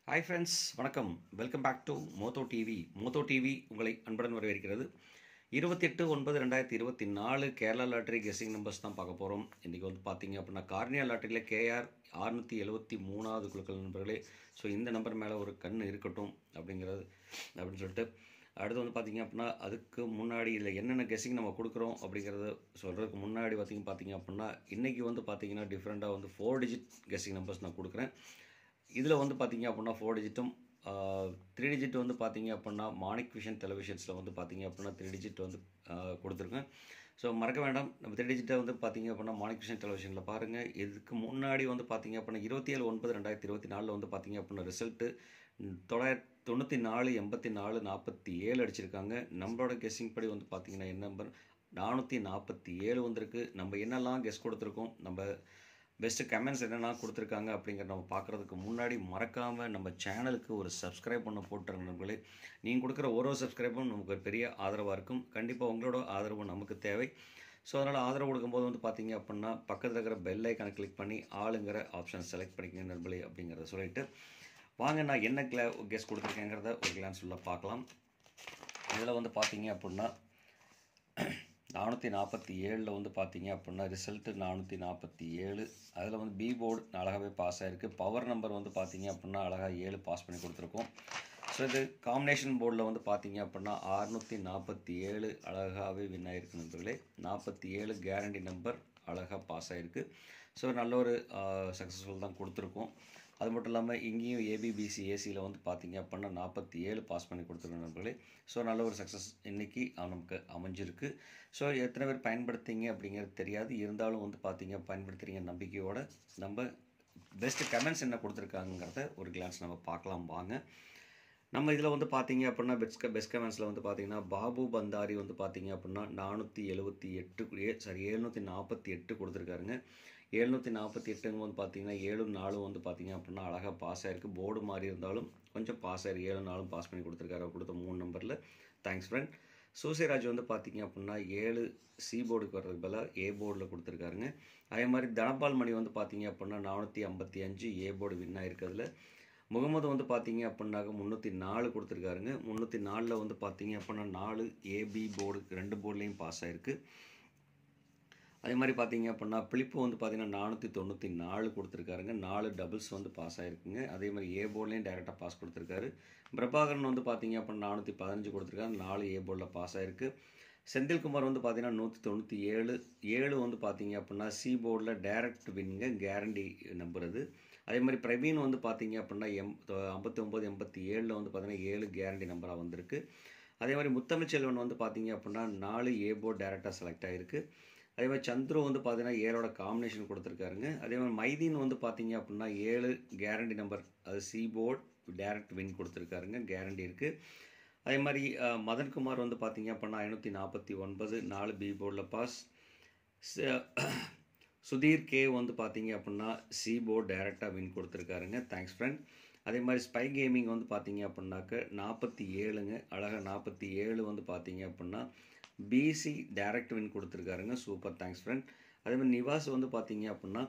Hi friends, வணக்கம். Welcome back to moto TV. Moto TV உங்களை அன்புடன் வரவேற்கிறது. 28/9/2024 கேரளா லாட்டரி கெஸ்ஸிங் நம்பர்ஸ் தான் பார்க்க போகிறோம். இன்றைக்கி வந்து பார்த்தீங்க அப்படின்னா கார்னியா லாட்டரியில் KR 673வது குழுக்கள் நண்பர்களே. ஸோ இந்த நம்பர் மேலே ஒரு கண் இருக்கட்டும் அப்படின்னு சொல்லிட்டு அடுத்து வந்து பார்த்தீங்க அப்படின்னா அதுக்கு முன்னாடி இதில் என்னென்ன கெஸ்ஸிங் நம்ம கொடுக்குறோம் அப்படிங்கிறத சொல்கிறதுக்கு முன்னாடி பார்த்தீங்க அப்படின்னா இன்றைக்கி வந்து பார்த்தீங்கன்னா டிஃப்ரெண்ட்டாக வந்து 4 டிஜிட் கெஸ்ஸிங் நம்பர்ஸ் நான் கொடுக்குறேன். இதில் வந்து பார்த்தீங்க அப்படின்னா 4 டிஜிட்டும் 3 டிஜிட் வந்து பார்த்தீங்க அப்படின்னா மானிக் விஷன் டெலிவிஷன்ஸில் வந்து பார்த்தீங்க அப்படின்னா 3 டிஜிட் வந்து கொடுத்துருக்கேன். ஸோ மறக்க வேண்டாம், நம்ம 3 டிஜிட்டை வந்து பார்த்தீங்க அப்படின்னா மானிக் விஷன் டெலிவிஷனில் பாருங்கள். இதுக்கு முன்னாடி வந்து பார்த்தீங்க அப்படின்னா 27/9/2024 வந்து பார்த்தீங்க அப்படின்னா ரிசல்ட்டு 994 84 47 அடிச்சிருக்காங்க. நம்மளோட கெஸ்ஸிங் படி வந்து பார்த்தீங்கன்னா என்ன நம்பர் 447 வந்திருக்கு. நம்ம என்னெல்லாம் கெஸ் கொடுத்துருக்கோம், நம்ம பெஸ்ட்டு கமெண்ட்ஸ் என்னெல்லாம் கொடுத்துருக்காங்க அப்படிங்கிறத நம்ம பார்க்குறதுக்கு முன்னாடி மறக்காமல் நம்ம சேனலுக்கு ஒரு சப்ஸ்கிரைப் பண்ண போட்டுருங்க நண்பர்களே. நீங்கள் கொடுக்குற ஒரு சப்ஸ்கிரைபும் நமக்கு ஒரு பெரிய ஆதரவாக இருக்கும். கண்டிப்பாக உங்களோட ஆதரவு நமக்கு தேவை. ஸோ அதனால் ஆதரவு கொடுக்கும்போது வந்து பார்த்தீங்க அப்படின்னா பக்கத்தில் இருக்கிற பெல் ஐக்கானை கிளிக் பண்ணி ஆளுங்கிற ஆப்ஷன் செலக்ட் பண்ணிக்கங்க நண்பர்களே அப்படிங்கிறத சொல்லிவிட்டு வாங்க, நான் என்ன கெஸ் கொடுத்துருக்கேங்கிறத ஒரு கிளான்ஸ் உள்ள பார்க்கலாம். இதில் வந்து பார்த்தீங்க அப்படின்னா 447 வந்து பார்த்தீங்க அப்படின்னா ரிசல்ட்டு 447. அதில் வந்து பி போர்டு அழகாகவே பாஸ் ஆகிருக்கு. பவர் நம்பர் வந்து பார்த்தீங்க அப்படின்னா அழகாக 7 பாஸ் பண்ணி கொடுத்துருக்கோம். ஸோ இது காம்பினேஷன் போர்டில் வந்து பார்த்தீங்க அப்படின்னா 647 அழகாகவே வின் ஆகிருக்கு நண்பர்களே. 47 கேரண்டி நம்பர் அழகாக பாஸ் ஆகிருக்கு. ஸோ நல்ல ஒரு சக்ஸஸ்ஃபுல் தான் கொடுத்துருக்கோம். அது மட்டும் இல்லாமல் இங்கேயும் ஏபிபிசி ஏசியில் வந்து பார்த்தீங்க அப்படின்னா 47 பாஸ் பண்ணி கொடுத்துருக்கோம் நண்பர்களே. ஸோ நல்ல ஒரு சக்ஸஸ் இன்றைக்கி நமக்கு அமைஞ்சிருக்கு. ஸோ எத்தனை பேர் பயன்படுத்திங்க அப்படிங்கிறது தெரியாது, இருந்தாலும் வந்து பார்த்தீங்க பயன்படுத்துகிறீங்க நம்பிக்கையோடு நம்ம பெஸ்ட்டு கமெண்ட்ஸ் என்ன கொடுத்துருக்காங்கிறத ஒரு கிளான்ஸ் நம்ம பார்க்கலாம் வாங்க. நம்ம இதில் வந்து பார்த்தீங்க அப்படின்னா பெஸ்ட் கமெண்ட்ஸில் வந்து பார்த்தீங்கன்னா பாபு பந்தாரி வந்து பார்த்தீங்க அப்படின்னா 748 கொடுத்துருக்காருங்க. 748 வந்து பார்த்தீங்கன்னா 7-4 வந்து பார்த்தீங்க அப்படின்னா அழகாக பாஸ் ஆகிருக்கு. போர்டு மாதிரி இருந்தாலும் கொஞ்சம் பாஸ் ஆகிருக்கு. 7-4 பாஸ் பண்ணி கொடுத்துருக்காரு. கொடுத்த 3 நம்பரில் தேங்க்ஸ் ஃப்ரெண்ட். சூசிராஜ் வந்து பார்த்தீங்க அப்படின்னா 7 சி போர்டுக்கு வர்றதுக்கு பதிலாக ஏ போர்டில் கொடுத்துருக்காருங்க. அதே மாதிரி தனபால் மணி வந்து பார்த்தீங்க அப்படின்னா 455 ஏ போர்டு வின் ஆகிருக்கிறதுல. முகமது வந்து பார்த்தீங்க அப்படின்னாக்க 304 கொடுத்துருக்காருங்க. 304 வந்து பார்த்தீங்க அப்படின்னா 4 ஏபி போர்டு 2 போர்ட்லேயும் பாஸ் ஆகிருக்கு. அதே மாதிரி பார்த்தீங்க அப்படின்னா பிலிப்பு வந்து பார்த்தீங்கன்னா 494 கொடுத்துருக்காருங்க. 4 டபுள்ஸ் வந்து பாஸ் ஆகிருக்குங்க. அதே மாதிரி ஏ போர்ட்லேயும் டேரெக்டாக பாஸ் கொடுத்துருக்காரு. பிரபாகரன் வந்து பார்த்தீங்க அப்படின்னா 415 கொடுத்துருக்காரு. 4 ஏ போர்டில் பாஸ் ஆகிருக்கு. செந்தில்குமார் வந்து பார்த்தீங்கன்னா 197 7 வந்து பார்த்தீங்க அப்படின்னா சி போர்டில் டேரக்ட் வின்ங்க கேரண்டி நம்பர் அது. அதே மாதிரி பிரவீன் வந்து பார்த்தீங்க அப்படின்னா 59 87 வந்து பார்த்தீங்கன்னா 7 கேரண்டி நம்பராக வந்திருக்கு. அதே மாதிரி முத்தமிழ்ச்செல்வன் வந்து பார்த்தீங்க அப்படின்னா 4 ஏ போர்டு டேரெக்டாக செலக்ட் ஆகிருக்கு. அதே மாதிரி சந்துரு வந்து பார்த்தீங்கன்னா 7ஓட காம்பினேஷன் கொடுத்துருக்காருங்க. அதே மாதிரி மைதீன் வந்து பார்த்தீங்க அப்படின்னா 7 கேரண்டி நம்பர், அது சி போர்ட் டேரக்ட் வின் கொடுத்துருக்காருங்க, கேரண்டி இருக்குது. அதே மாதிரி மதன்குமார் வந்து பார்த்தீங்க அப்படின்னா 549 4 பி போர்டில் பாஸ். சுதீர் கே வந்து பார்த்தீங்க அப்படின்னா சி போர்ட் டேரெக்டாக வின் கொடுத்துருக்காருங்க, தேங்க்ஸ் ஃப்ரெண்ட். அதே மாதிரி ஸ்பை கேமிங் வந்து பார்த்தீங்க அப்படின்னாக்க 47ங்க அழகாக 47 வந்து பார்த்தீங்க அப்படின்னா பிசி டைரக்ட் வின் கொடுத்துருக்காருங்க, சூப்பர், தேங்க்ஸ் ஃப்ரெண்ட். அதே மாதிரி நிவாஸ் வந்து பார்த்தீங்க அப்படின்னா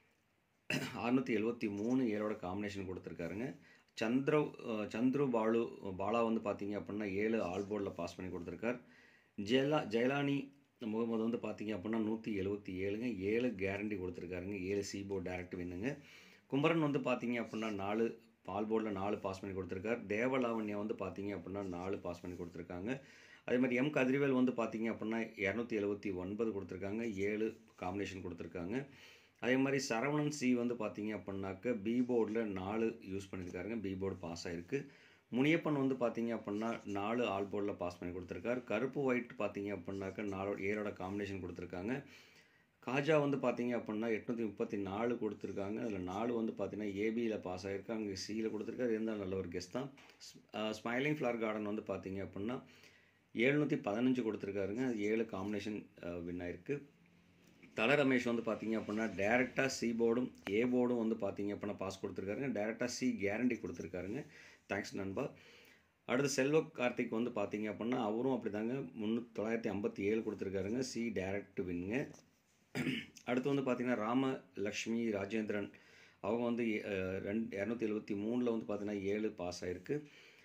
673 7ஓட காம்பினேஷன் கொடுத்துருக்காருங்க. சந்துரு பாலா வந்து பார்த்தீங்க அப்படின்னா 7 ஆல் போர்டில் பாஸ் பண்ணி கொடுத்துருக்கார். ஜெயலானி முகமது வந்து பார்த்தீங்க அப்படின்னா 177ங்க 7 guarantee கொடுத்துருக்காருங்க, 7 C board direct வின்னுங்க. Kumaran வந்து பார்த்தீங்க அப்படின்னா 4 ஆல் போர்டில் 4 பாஸ் பண்ணி கொடுத்துருக்கார். தேவலாவண்யா வந்து பார்த்தீங்க அப்படின்னா 4 பாஸ் பண்ணி கொடுத்துருக்காங்க. அதே மாதிரி எம் கதிர்வேல் வந்து பார்த்தீங்க அப்படின்னா 279 கொடுத்துருக்காங்க, 7 காம்பினேஷன் கொடுத்துருக்காங்க. அதே மாதிரி சரவணன் சி வந்து பார்த்தீங்க அப்படின்னாக்க பி போர்டில் 4 யூஸ் பண்ணியிருக்காருங்க, பி போர்டு பாஸ் ஆகிருக்கு. முனியப்பன் வந்து பார்த்தீங்க அப்படின்னா 4 ஆல் போர்டில் பாஸ் பண்ணி கொடுத்துருக்காரு. கருப்பு ஒயிட் பார்த்தீங்க அப்படின்னாக்க 7ஓட காம்பினேஷன் கொடுத்துருக்காங்க. காஜா வந்து பார்த்தீங்க அப்படின்னா 834 கொடுத்துருக்காங்க. அதில் 4 வந்து பார்த்தீங்கன்னா ஏபியில் பாஸ் ஆகிருக்காங்க, சியில் கொடுத்துருக்காரு, இருந்தால் நல்ல ஒரு கெஸ் தான். ஸ்மைலிங் ஃப்ளவர் கார்டன் வந்து பார்த்தீங்க அப்படின்னா 715 கொடுத்துருக்காருங்க, அது 7 காம்பினேஷன் வின் ஆகிருக்கு. தல ரமேஷ் வந்து பார்த்தீங்க அப்படின்னா டேரெக்டாக சி போர்டும் ஏ போர்டும் வந்து பார்த்தீங்க அப்படின்னா பாஸ் கொடுத்துருக்காருங்க, டேரெக்டாக சி கேரண்டி கொடுத்துருக்காருங்க, தேங்க்ஸ் நண்பா. அடுத்து செல்வ கார்த்திக் வந்து பார்த்தீங்க அப்படின்னா அவரும் அப்படி தாங்க 957 கொடுத்துருக்காருங்க, சி டேரக்ட் வின்னுங்க. அடுத்து வந்து பார்த்தீங்கன்னா ராமலக்ஷ்மி ராஜேந்திரன் அவங்க வந்து 273 வந்து பார்த்தீங்கன்னா 7 பாஸ் ஆகிருக்கு.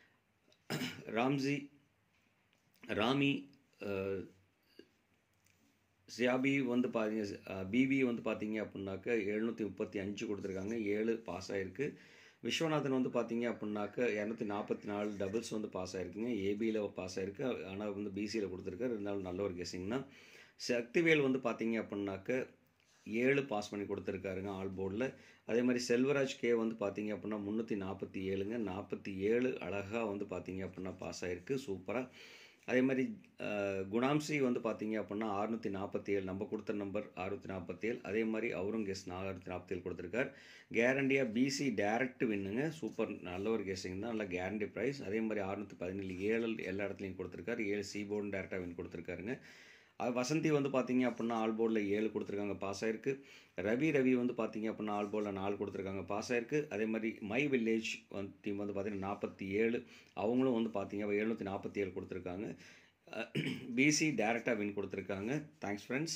ராமி சியாபி வந்து பிபி வந்து பார்த்தீங்க அப்படின்னாக்க 735 கொடுத்துருக்காங்க, 7 பாஸ் ஆகிருக்கு. விஸ்வநாதன் வந்து பார்த்தீங்க அப்படின்னாக்க 244 டபுள்ஸ் வந்து பாஸ் ஆகிருக்குங்க, ஏபியில் பாஸ் ஆகிருக்கு. ஆனால் வந்து பிசியில் கொடுத்துருக்காரு, இருந்தாலும் நல்ல ஒரு கெஸிங் தான். சக்திவேல் வந்து பார்த்தீங்க அப்படின்னாக்க 7 பாஸ் பண்ணி கொடுத்துருக்காருங்க ஆல் போர்டில். அதே மாதிரி செல்வராஜ் கே வந்து பார்த்தீங்க அப்படின்னா 347ங்க, 47 அழகாக வந்து பார்த்தீங்க அப்படின்னா பாஸ் ஆகிருக்கு, சூப்பராக. அதே மாதிரி குணாம்சி வந்து பார்த்தீங்க அப்படின்னா 647, நம்ம கொடுத்த நம்பர் 647. அதே மாதிரி அவரும் கெஸ் 647 கொடுத்துருக்கார். கேரண்டியாக பிசி டேரக்ட் வின்னுங்க, சூப்பர், நல்ல ஒரு கெஸ்ஸிங் தான், நல்ல கேரண்டி ப்ரைஸ். அதே மாதிரி 617, 7 எல்லா இடத்துலையும் கொடுத்துருக்காரு, 7 சி போர்டு டேரெக்டாக வின் கொடுத்துருக்காருங்க. வசந்தி வந்து பார்த்தீங்க அப்படின்னா ஆல் போர்டில் 7 கொடுத்துருக்காங்க, பாஸ் ஆகிருக்கு. ரவி வந்து பார்த்தீங்க அப்படின்னா ஆல் போர்டில் 4 கொடுத்துருக்காங்க, பாஸ் ஆகிருக்கு. அதே மாதிரி மை வில்லேஜ் டீம் வந்து பார்த்தீங்கன்னா 47, அவங்களும் வந்து பார்த்தீங்க 747 கொடுத்துருக்காங்க. பிசி டேரெக்டாக வின் கொடுத்துருக்காங்க. Thanks friends.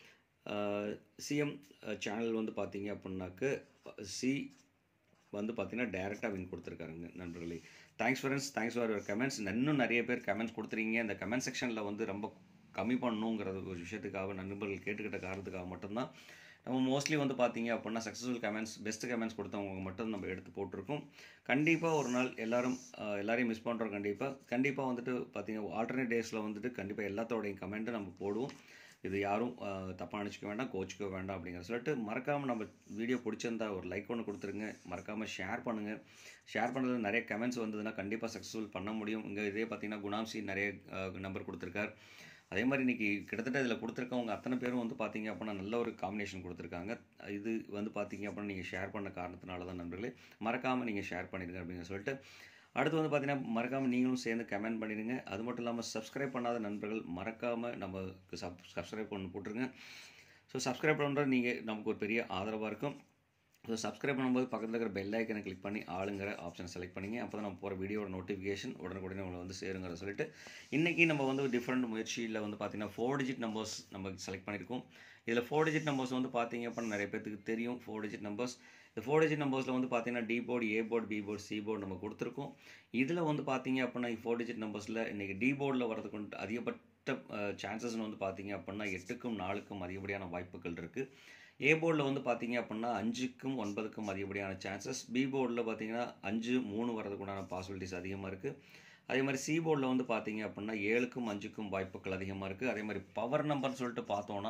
சிஎம் சேனல் வந்து பார்த்தீங்க அப்படின்னாக்க சி வந்து பார்த்தீங்கன்னா டேரெக்டாக வின் கொடுத்துருக்காருங்க நண்பர்களே. Thanks friends, thanks for your comments. இன்னும் நிறைய பேர் கமெண்ட்ஸ் கொடுத்துறீங்க. இந்த கமெண்ட் செக்ஷனில் வந்து ரொம்ப கம்மி பண்ணணுங்கிறது ஒரு விஷயத்துக்காக நண்பர்கள் கேட்டுக்கிட்ட காரணத்துக்காக மட்டும்தான் நம்ம மோஸ்ட்லி வந்து பார்த்தீங்க அப்படின்னா சக்ஸஸ்ஃபுல் கமெண்ட்ஸ், பெஸ்ட் கமெண்ட்ஸ் கொடுத்தவங்க மட்டும் நம்ம எடுத்து போட்டிருக்கோம். கண்டிப்பாக ஒரு நாள் எல்லாரையும் மிஸ் பண்ணுறோம். கண்டிப்பாக வந்துட்டு பார்த்தீங்க ஆல்டர்னேட் டேஸில் வந்துட்டு கண்டிப்பாக எல்லாத்தோடையும் கமெண்ட்டு நம்ம போடுவோம். இது யாரும் தப்பாக நினச்சிக்க வேண்டாம், கோச்சிக்க வேண்டாம் அப்படிங்கிற சொல்லிட்டு மறக்காமல் நம்ம வீடியோ பிடிச்சிருந்தா ஒரு லைக் ஒன்று கொடுத்துருங்க. மறக்காமல் ஷேர் பண்ணுங்கள். ஷேர் பண்ணுறது நிறைய கமெண்ட்ஸ் வந்ததுன்னா கண்டிப்பாக சக்ஸஸ்ஃபுல் பண்ண முடியும். இங்கே இதே பார்த்தீங்கன்னா குணாம்சி நிறைய நம்பர் கொடுத்துருக்கார். அதே மாதிரி இன்றைக்கி கிட்டத்தட்ட இதில் கொடுத்துருக்கவங்க அத்தனை பேரும் வந்து பார்த்தீங்க அப்படின்னா நல்ல ஒரு காம்பினேஷன் கொடுத்துருக்காங்க. இது வந்து பார்த்தீங்க அப்படின்னா நீங்கள் ஷேர் பண்ண காரணத்தினால தான் நண்பர்களே. மறக்காமல் நீங்கள் ஷேர் பண்ணிடுங்க அப்படின்னு சொல்லிட்டு அடுத்து வந்து பார்த்தீங்கன்னா மறக்காமல் நீங்களும் சேர்ந்து கமெண்ட் பண்ணிடுங்க. அது மட்டும் இல்லாமல் சப்ஸ்கிரைப் பண்ணாத நண்பர்கள் மறக்காமல் நமக்கு சப்ஸ்கிரைப் பண்ணி போட்டுருங்க. ஸோ சப்ஸ்கிரைப் பண்ணுறது நீங்கள் நமக்கு ஒரு பெரிய ஆதரவாக இருக்கும். ஸோ சப்ஸ்கிரைப் பண்ணும்போது பக்கத்தில் இருக்கிற பெல் ஐக்கனை கிளிக் பண்ணி ஆளுங்கிற ஆப்ஷனை செலக்ட் பண்ணிங்க. அப்போ தான் நம்ம போகிற வீடியோட நோட்டிஃபிகேஷன் உடனுக்குடனே உங்களை வந்து சேருங்கிற சொல்லிட்டு இன்றைக்கி நம்ம வந்து டிஃப்ரெண்ட் முயற்சியில் வந்து பார்த்திங்கன்னா 4 டிஜிட் நம்பர்ஸ் நம்ம செலக்ட் பண்ணியிருக்கோம். இதில் 4 டிஜிட் நம்பர்ஸ் வந்து பார்த்திங்க அப்படின்னா நிறைய பேருக்கு தெரியும் 4 டிஜிட் நம்பர்ஸ். இந்த 4 டிஜிட் நம்பர்ஸில் வந்து பார்த்திங்கன்னா D board, A board, B board, C board நம்ம கொடுத்துருக்கோம். இதில் வந்து பார்த்திங்க அப்படின்னா 4 டிஜிட் நம்பர்ஸில் இன்றைக்கி டி போர்டில் வரதுக்கு அதிகப்பட்ட சான்சஸ்ன்னு வந்து பார்த்திங்க அப்படின்னா 8க்கும் 4க்கும் அதிகப்படியான வாய்ப்புகள் இருக்குது. ஏ போர்டில் வந்து பார்த்தீங்க அப்படின்னா 5க்கும் 9க்கும் அதிகப்படியான சான்சஸ். பி போர்டில் பார்த்தீங்கன்னா 5, 3 வரதுக்குண்டான பாசிபிலிட்டிஸ் அதிகமாக இருக்குது. அதே மாதிரி சி போர்டில் வந்து பார்த்தீங்க அப்படின்னா 7க்கும் 5க்கும் வாய்ப்புகள் அதிகமாக இருக்குது. அதே மாதிரி பவர் நம்பர்னு சொல்லிட்டு பார்த்தோன்னா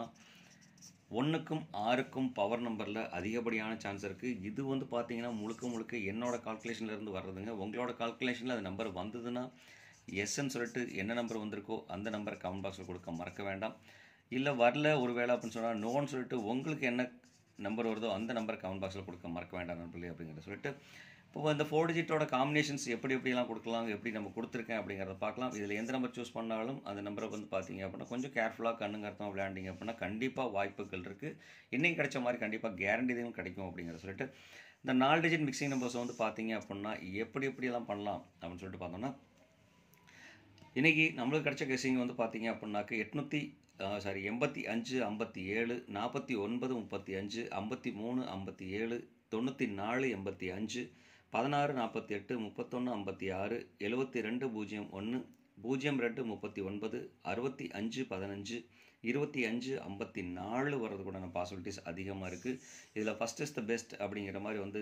1க்கும் 6க்கும் பவர் நம்பரில் அதிகப்படியான சான்ஸ் இருக்குது. இது வந்து பார்த்தீங்கன்னா முழுக்க என்னோட கால்குலேஷன்லேருந்து வர்றதுங்க. உங்களோட கால்குலேஷனில் அந்த நம்பர் வந்ததுன்னா எஸ்ன்னு சொல்லிட்டு என்ன நம்பர் வந்திருக்கோ அந்த நம்பரை கமெண்ட் பாக்ஸில் கொடுக்க மறக்க வேண்டாம். இல்லை வரல ஒரு வேளை அப்படின்னு சொன்னால் நோன்னு சொல்லிட்டு உங்களுக்கு என்ன நம்பர் வருதோ அந்த நம்பரை கமெண்ட் பாக்ஸில் கொடுக்க மறக்க வேண்டாம் நண்பர்களே அப்படிங்கிறத சொல்லிட்டு இப்போ இந்த 4 டிஜிட்டோட காம்பினேஷன்ஸ் எப்படிலாம் கொடுக்கலாம், எப்படி நம்ம கொடுத்துருக்கேன் அப்படிங்கிறத பார்க்கலாம். இதில் எந்த நம்பர் சூஸ் பண்ணாலும் அந்த நம்பரை வந்து பார்த்தீங்க அப்படின்னா கொஞ்சம் கேர்ஃபுல்லாக கண்ணுங்கர்த்தமாக விளையாண்டிங்க அப்படின்னா கண்டிப்பாக வாய்ப்புகள் இருக்குது. இன்றைக்கி கிடைச்ச மாதிரி கண்டிப்பாக கேரண்டியும் கிடைக்கும் அப்படிங்கிறத சொல்லிட்டு இந்த 4 டிஜிட் மிக்சிங் நம்பர்ஸ் வந்து பார்த்தீங்க அப்படின்னா எப்படியெல்லாம் பண்ணலாம் அப்படின்னு சொல்லிட்டு பார்த்தோம்னா இன்றைக்கி நம்மளுக்கு கிடைச்ச கெஸிங் வந்து பார்த்தீங்க அப்படின்னாக்க 85, 57, 49, 35, 53, 57, 94, 85, 16, 48, 31, 56, 72, 01, 02, 39, 65, 15, 25, 54 வர்றதுக்குண்டான பாசிபிலிட்டிஸ் அதிகமாக இருக்குது. இதில் ஃபஸ்ட் இஸ் த பெஸ்ட் அப்படிங்கிற மாதிரி வந்து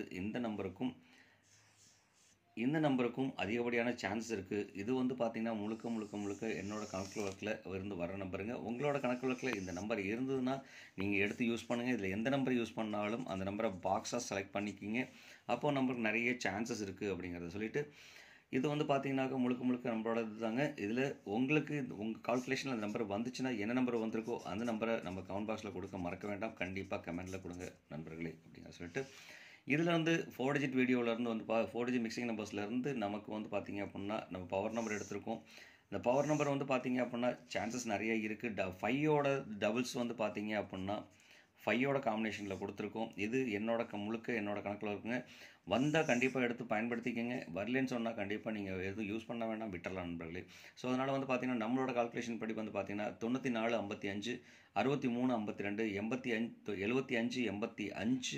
இந்த நம்பருக்கும் அதிகப்படியான சான்ஸ் இருக்குது. இது வந்து பார்த்திங்கன்னா முழுக்க என்னோட கணக்கு வழக்கில் இருந்து வர நம்பருங்க. உங்களோட கணக்கு வழக்கில் இந்த நம்பர் இருந்ததுன்னா நீங்கள் எடுத்து யூஸ் பண்ணுங்கள். இதில் எந்த நம்பர் யூஸ் பண்ணாலும் அந்த நம்பரை பாக்ஸாக செலக்ட் பண்ணிக்கிங்க. அப்போது நம்பருக்கு நிறைய சான்சஸ் இருக்குது அப்படிங்கிறத சொல்லிவிட்டு இது வந்து பார்த்தீங்கன்னாக்கா முழுக்க நம்மளோட இதுதாங்க. இதில் உங்களுக்கு உங்கள் கால்குலேஷனில் அந்த நம்பர் வந்துச்சுன்னா என்ன நம்பர் வந்திருக்கோ அந்த நம்பரை நம்ம கமெண்ட் பாக்ஸில் கொடுக்க மறக்க வேண்டாம். கண்டிப்பாக கமெண்ட்டில் கொடுங்க நண்பர்களே அப்படிங்கிற சொல்லிட்டு இதில் வந்து 4 டிஜிட் வீடியோவிலேருந்து வந்து 4 டிஜிட் மிக்சிங் நம்பர்ஸ்லேருந்து நமக்கு வந்து பார்த்திங்க அப்படின்னா நம்ம பவர் நம்பர் எடுத்திருக்கோம். இந்த பவர் நம்பர் வந்து பார்த்திங்க அப்படின்னா சான்சஸ் நிறைய இருக்குது. 5ஓட டபுள்ஸ் வந்து பார்த்திங்க அப்படின்னா 5ஓட காம்பினேஷனில் கொடுத்துருக்கோம். இது என்னோட கணக்கில் இருக்குங்க. வந்தால் கண்டிப்பாக எடுத்து பயன்படுத்திக்கங்க. வரலன்னு சொன்னால் கண்டிப்பாக நீங்கள் எதுவும் யூஸ் பண்ண வேண்டாம், விட்டுறலாம் நண்பர்களே. ஸோ அதனால் வந்து பார்த்திங்கன்னா நம்மளோட கால்குலேஷன் படி வந்து பார்த்திங்கன்னா 94, 55, 63, 52, 75, 75,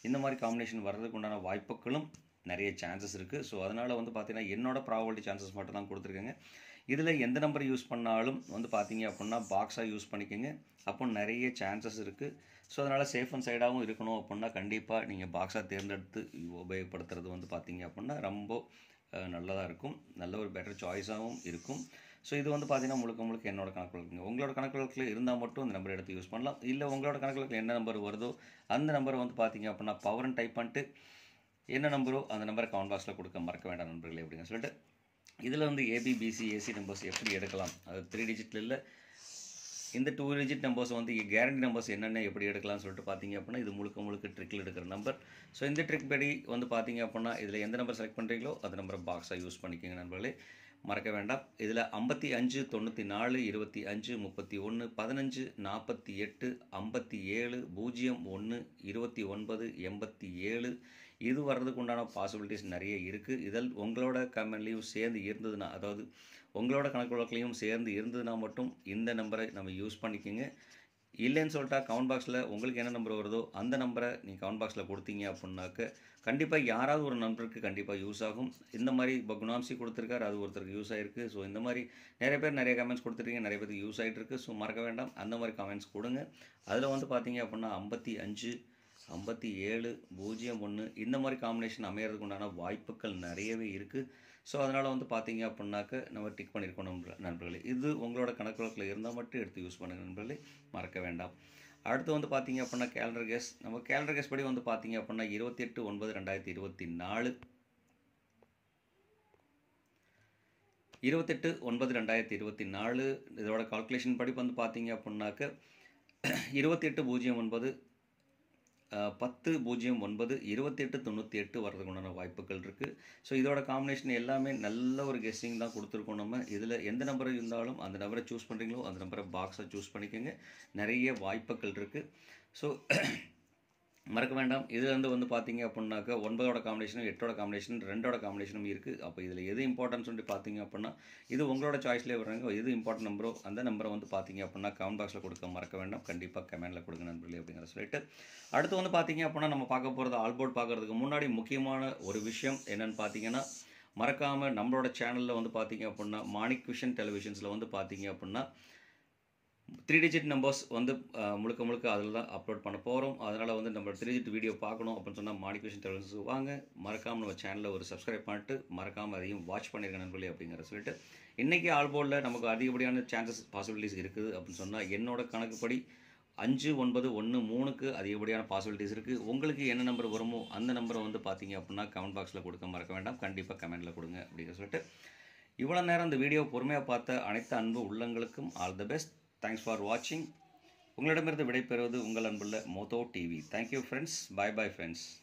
இந்த மாதிரி காம்பினேஷன் வர்றதுக்கு உண்டான வாய்ப்புகளும் நிறைய சான்சஸ் இருக்குது. ஸோ அதனால் வந்து பார்த்தீங்கன்னா என்னோட ப்ராபபிலிட்டி சான்சஸ் மட்டும் தான் கொடுத்துருக்கேங்க. இதில் எந்த நம்பர் யூஸ் பண்ணாலும் வந்து பார்த்தீங்க அப்படின்னா பாக்ஸாக யூஸ் பண்ணிக்கோங்க. அப்போ நிறைய சான்சஸ் இருக்குது. ஸோ அதனால் சேஃப் அண்ட் சைடாகவும் இருக்கணும் அப்படின்னா கண்டிப்பாக நீங்கள் பாக்ஸாக தேர்ந்தெடுத்து உபயோகப்படுத்துறது வந்து பார்த்தீங்க அப்படின்னா ரொம்ப நல்லதாக இருக்கும். நல்ல ஒரு பெட்டர் சாய்ஸாகவும் இருக்கும். ஸோ இது வந்து பார்த்தீங்கன்னா முழுக்க என்னோட கணக்கு வழக்குங்க. உங்களோட கணக்கு வழக்கில் இருந்தால் மட்டும் அந்த நம்பர் எடுத்து யூஸ் பண்ணலாம். இல்லை உங்களோட கணக்கு வழக்கில் என்ன நம்பர் வருதோ அந்த நம்பரை வந்து பார்த்தீங்க அப்படின்னா பவர்னு டைப் பண்ணிட்டு என்ன நம்பரோ அந்த நம்பரை கமெண்ட் பாக்ஸில் கொடுக்க மறக்க வேண்டாம் நண்பர்களே அப்படின்னு சொல்லிட்டு இதில் வந்து ஏபிபிசி ஏசி நம்பர்ஸ் எப்படி எடுக்கலாம், அது 3 டிஜிட்டில் இல்லை இந்த 2 டிஜிட் நம்பர்ஸ் வந்து கேரண்டி நம்பர்ஸ் என்னென்ன எப்படி எடுக்கலாம்னு சொல்லிட்டு பார்த்தீங்க அப்படின்னா இது முழுக்க ட்ரிக்கில் எடுக்கிற நம்பர். ஸோ இந்த ட்ரிக் படி வந்து பார்த்தீங்க அப்படின்னா இதில் எந்த நம்பர் செலக்ட் பண்ணுறீங்களோ அந்த நம்பரை பாக்ஸாக யூஸ் பண்ணிக்கோங்க நண்பர்களே, மறக்க வேண்டாம். இதில் 55 94 25 31 15 48 57 01 29 87 இது வர்றதுக்கு உண்டான பாசிபிலிட்டிஸ் நிறைய இருக்குது. இதில் உங்களோட கமெண்ட்லேயும் சேர்ந்து இருந்ததுன்னா, அதாவது உங்களோட கணக்கு வழக்கிலையும் சேர்ந்து இருந்ததுன்னா மட்டும் இந்த நம்பரை நம்ம யூஸ் பண்ணிக்கோங்க. இல்லைன்னு சொல்லிட்டா கமெண்ட் பாக்ஸில் உங்களுக்கு என்ன நம்பர் வருதோ அந்த நம்பரை நீங்கள் கமெண்ட் பாக்ஸில் கொடுத்தீங்க அப்படின்னாக்க கண்டிப்பாக யாராவது ஒரு நம்பருக்கு கண்டிப்பாக யூஸ் ஆகும். இந்த மாதிரி இப்போ குணாம்சி கொடுத்துருக்காரு, அது ஒருத்தருக்கு யூஸ் ஆகிருக்கு. ஸோ இந்த மாதிரி நிறைய பேர் நிறைய கமெண்ட்ஸ் கொடுத்துருக்கீங்க, நிறைய பேருக்கு யூஸ் ஆகிட்டு இருக்குது. ஸோ மறக்க வேண்டாம் அந்த மாதிரி கமெண்ட்ஸ் கொடுங்க. அதில் வந்து பார்த்தீங்க அப்படின்னா 55 57 01 இந்த மாதிரி காம்பினேஷன் அமையறதுக்கு உண்டான வாய்ப்புகள் நிறையவே இருக்குது. ஸோ அதனால் வந்து பார்த்தீங்க அப்படின்னாக்க நம்ம டிக் பண்ணியிருக்கோம் நண்பர்களே. இது உங்களோட கணக்கு வழக்கில் இருந்தால் மட்டும் எடுத்து யூஸ் பண்ணுங்கள் நண்பர்களே, மறக்க வேண்டாம். அடுத்து வந்து பார்த்தீங்க அப்படின்னா கேலண்டர் கேஸ். நம்ம கேலண்டர் கேஸ் படி வந்து பார்த்தீங்க அப்படின்னா 28/9/2024 28/9/2024 இதோட கால்குலேஷன் படி வந்து பார்த்தீங்க அப்படின்னாக்க 28/09 10/09 28/98 வர்றதுக்கு உண்டான வாய்ப்புகள் இருக்குது. ஸோ இதோட காம்பினேஷன் எல்லாமே நல்ல ஒரு கெஸ்ஸிங் தான் கொடுத்துருக்கோம். நம்ம இதில் எந்த நம்பர் இருந்தாலும் அந்த நம்பரை சூஸ் பண்ணுறீங்களோ அந்த நம்பரை பாக்ஸை சூஸ் பண்ணிக்கோங்க. நிறைய வாய்ப்புகள் இருக்குது. ஸோ மறக்க வேண்டாம். இதில் வந்து பார்த்தீங்க அப்படின்னாக்கா 9ஓட காம்பினேஷனும் 8ஓட காம்பினேஷன் 2ஓட காம்பினேஷனும் இருக்குது. அப்போ இதில் எது இம்பார்ட்டன்ட் சொல்லிட்டு பார்த்தீங்க அப்படின்னா இது உங்களோட சாய்ஸ்லேயே வர்றாங்க. எது இம்பார்ட்டன்ட் நம்பரோ அந்த நம்பரை வந்து பார்த்தீங்க அப்படின்னா கமெண்ட் பாக்ஸில் கொடுக்க மறக்க வேண்டாம். கண்டிப்பாக கமெண்டில் கொடுங்க நண்பர்களே அப்படிங்கிற சொல்லிட்டு அடுத்து வந்து பார்த்தீங்க அப்படின்னா நம்ம பார்க்க போகிறது ஆல்போர்ட் பார்க்குறதுக்கு முன்னாடி முக்கியமான ஒரு விஷயம் என்னென்னு பார்த்தீங்கன்னா மறக்காமல் நம்மளோட சேனலில் வந்து பார்த்தீங்க அப்படின்னா மாணிக் விஷன் டெலிவிஷன்ஸில் வந்து பார்த்தீங்க அப்படின்னா 3 டிஜிட் நம்பர்ஸ் வந்து முழுக்க அதில் தான் அப்லோட் பண்ண போகிறோம். அதனால் வந்து நம்ம 3 டிஜிட் வீடியோ பார்க்கணும் அப்படின்னு சொன்னால் மாணிக் விஷன் டெலிவிஷன்ஸுக்கு வாங்க. மறக்காமல் நம்ம சேனலில் ஒரு சப்ஸ்கிரைப் பண்ணிட்டு மறக்காமல் அதையும் வாட்ச் பண்ணியிருக்க நண்பர்களே அப்படிங்கிற சொல்லிட்டு இன்றைக்கி ஆல்போர்டில் நமக்கு அதிகப்படியான சான்சஸ் பாசிபிலிட்டிஸ் இருக்குது அப்படின்னு சொன்னால் என்னோட கணக்குப்படி 5913க்கு அதிகப்படியான பாசிபிலிட்டிஸ் இருக்குது. உங்களுக்கு என்ன நம்பர் வருமோ அந்த நம்பரை வந்து பார்த்தீங்க அப்படின்னா கமெண்ட் பாக்ஸில் கொடுக்க மறக்க வேண்டாம். கண்டிப்பாக கமெண்டில் கொடுங்க அப்படிங்கிற சொல்லிட்டு இவ்வளோ நேரம் இந்த வீடியோ பொறுமையாக பார்த்த அனைத்து அன்பு உள்ளங்களுக்கும் all the best. Thanks for வாட்சிங். உங்களிடமிருந்து விடைபெறுவது உங்கள் அன்புள்ள moto TV. Thank you friends. Bye friends.